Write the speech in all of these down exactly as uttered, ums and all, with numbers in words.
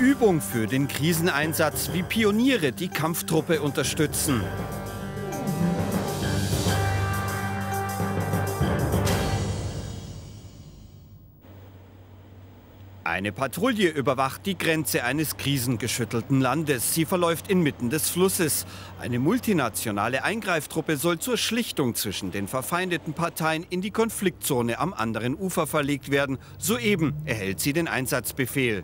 Übung für den Kriseneinsatz, wie Pioniere die Kampftruppe unterstützen. Eine Patrouille überwacht die Grenze eines krisengeschüttelten Landes. Sie verläuft inmitten des Flusses. Eine multinationale Eingreiftruppe soll zur Schlichtung zwischen den verfeindeten Parteien in die Konfliktzone am anderen Ufer verlegt werden. Soeben erhält sie den Einsatzbefehl.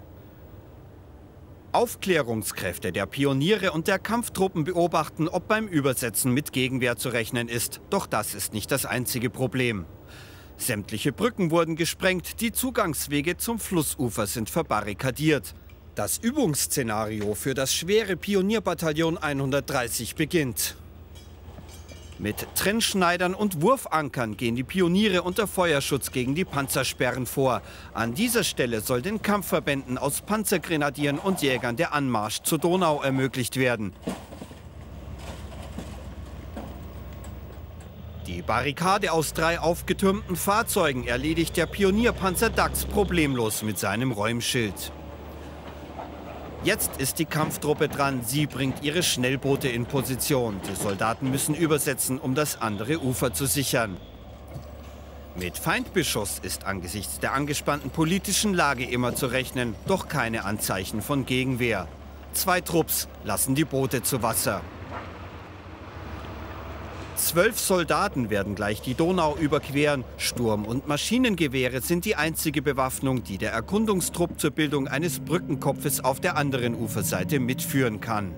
Aufklärungskräfte der Pioniere und der Kampftruppen beobachten, ob beim Übersetzen mit Gegenwehr zu rechnen ist. Doch das ist nicht das einzige Problem. Sämtliche Brücken wurden gesprengt, die Zugangswege zum Flussufer sind verbarrikadiert. Das Übungsszenario für das schwere Pionierbataillon hundertdreißig beginnt. Mit Trennschneidern und Wurfankern gehen die Pioniere unter Feuerschutz gegen die Panzersperren vor. An dieser Stelle soll den Kampfverbänden aus Panzergrenadieren und Jägern der Anmarsch zur Donau ermöglicht werden. Die Barrikade aus drei aufgetürmten Fahrzeugen erledigt der Pionierpanzer Dachs problemlos mit seinem Räumschild. Jetzt ist die Kampftruppe dran. Sie bringt ihre Schnellboote in Position. Die Soldaten müssen übersetzen, um das andere Ufer zu sichern. Mit Feindbeschuss ist angesichts der angespannten politischen Lage immer zu rechnen, doch keine Anzeichen von Gegenwehr. Zwei Trupps lassen die Boote zu Wasser. Zwölf Soldaten werden gleich die Donau überqueren. Sturm- und Maschinengewehre sind die einzige Bewaffnung, die der Erkundungstrupp zur Bildung eines Brückenkopfes auf der anderen Uferseite mitführen kann.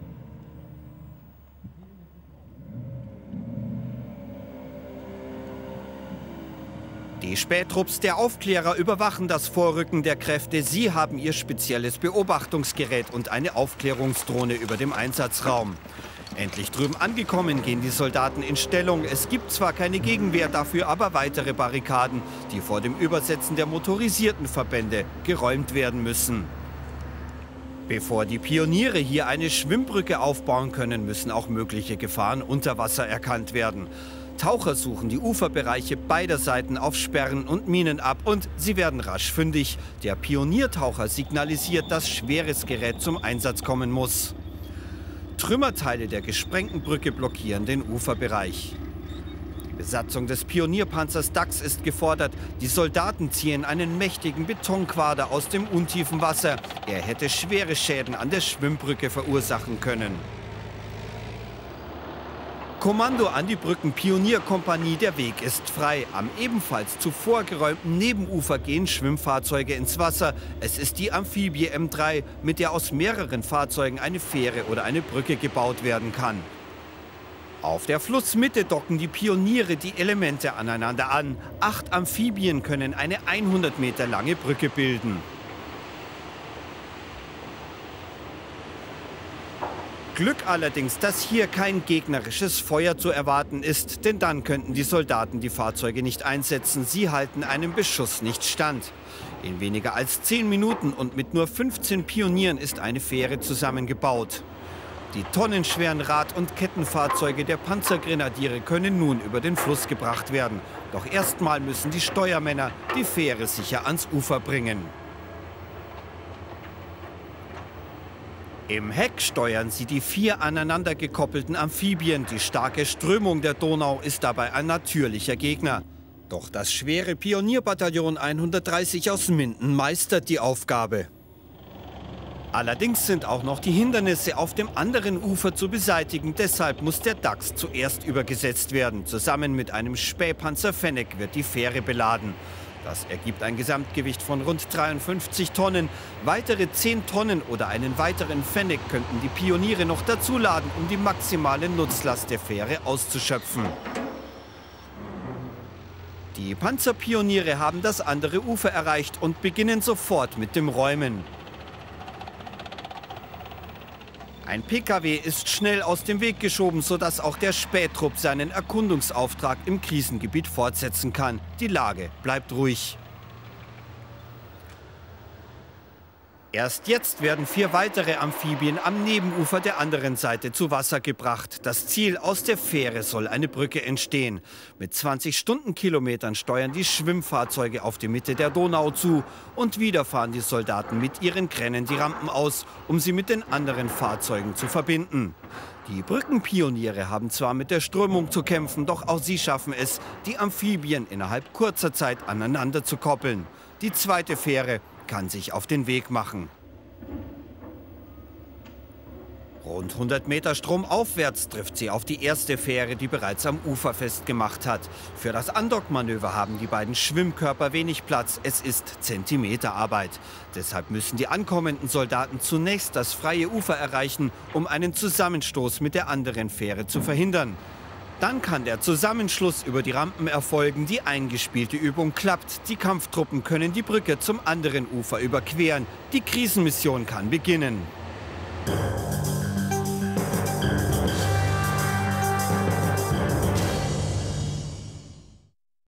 Die Spähtrupps der Aufklärer überwachen das Vorrücken der Kräfte. Sie haben ihr spezielles Beobachtungsgerät und eine Aufklärungsdrohne über dem Einsatzraum. Endlich drüben angekommen, gehen die Soldaten in Stellung. Es gibt zwar keine Gegenwehr, dafür aber weitere Barrikaden, die vor dem Übersetzen der motorisierten Verbände geräumt werden müssen. Bevor die Pioniere hier eine Schwimmbrücke aufbauen können, müssen auch mögliche Gefahren unter Wasser erkannt werden. Taucher suchen die Uferbereiche beider Seiten auf Sperren und Minen ab und sie werden rasch fündig. Der Pioniertaucher signalisiert, dass schweres Gerät zum Einsatz kommen muss. Trümmerteile der gesprengten Brücke blockieren den Uferbereich. Die Besatzung des Pionierpanzers Dachs ist gefordert. Die Soldaten ziehen einen mächtigen Betonquader aus dem untiefen Wasser. Er hätte schwere Schäden an der Schwimmbrücke verursachen können. Kommando an die Brücken-Pionierkompanie, der Weg ist frei. Am ebenfalls zuvor geräumten Nebenufer gehen Schwimmfahrzeuge ins Wasser. Es ist die Amphibie M drei, mit der aus mehreren Fahrzeugen eine Fähre oder eine Brücke gebaut werden kann. Auf der Flussmitte docken die Pioniere die Elemente aneinander an. Acht Amphibien können eine hundert Meter lange Brücke bilden. Glück allerdings, dass hier kein gegnerisches Feuer zu erwarten ist, denn dann könnten die Soldaten die Fahrzeuge nicht einsetzen. Sie halten einem Beschuss nicht stand. In weniger als zehn Minuten und mit nur fünfzehn Pionieren ist eine Fähre zusammengebaut. Die tonnenschweren Rad- und Kettenfahrzeuge der Panzergrenadiere können nun über den Fluss gebracht werden. Doch erstmal müssen die Steuermänner die Fähre sicher ans Ufer bringen. Im Heck steuern sie die vier aneinander gekoppelten Amphibien. Die starke Strömung der Donau ist dabei ein natürlicher Gegner. Doch das schwere Pionierbataillon hundertdreißig aus Minden meistert die Aufgabe. Allerdings sind auch noch die Hindernisse auf dem anderen Ufer zu beseitigen. Deshalb muss der Dachs zuerst übergesetzt werden. Zusammen mit einem Spähpanzer Fennec wird die Fähre beladen. Das ergibt ein Gesamtgewicht von rund dreiundfünfzig Tonnen. Weitere zehn Tonnen oder einen weiteren Fennec könnten die Pioniere noch dazuladen, um die maximale Nutzlast der Fähre auszuschöpfen. Die Panzerpioniere haben das andere Ufer erreicht und beginnen sofort mit dem Räumen. Ein P K W ist schnell aus dem Weg geschoben, sodass auch der Spähtrupp seinen Erkundungsauftrag im Krisengebiet fortsetzen kann. Die Lage bleibt ruhig. Erst jetzt werden vier weitere Amphibien am Nebenufer der anderen Seite zu Wasser gebracht. Das Ziel: aus der Fähre soll eine Brücke entstehen. Mit zwanzig Stundenkilometern steuern die Schwimmfahrzeuge auf die Mitte der Donau zu. Und wieder fahren die Soldaten mit ihren Kränen die Rampen aus, um sie mit den anderen Fahrzeugen zu verbinden. Die Brückenpioniere haben zwar mit der Strömung zu kämpfen, doch auch sie schaffen es, die Amphibien innerhalb kurzer Zeit aneinander zu koppeln. Die zweite Fähre kann sich auf den Weg machen. Rund hundert Meter stromaufwärts trifft sie auf die erste Fähre, die bereits am Ufer festgemacht hat. Für das Andockmanöver haben die beiden Schwimmkörper wenig Platz. Es ist Zentimeterarbeit. Deshalb müssen die ankommenden Soldaten zunächst das freie Ufer erreichen, um einen Zusammenstoß mit der anderen Fähre zu verhindern. Dann kann der Zusammenschluss über die Rampen erfolgen. Die eingespielte Übung klappt. Die Kampftruppen können die Brücke zum anderen Ufer überqueren. Die Krisenmission kann beginnen.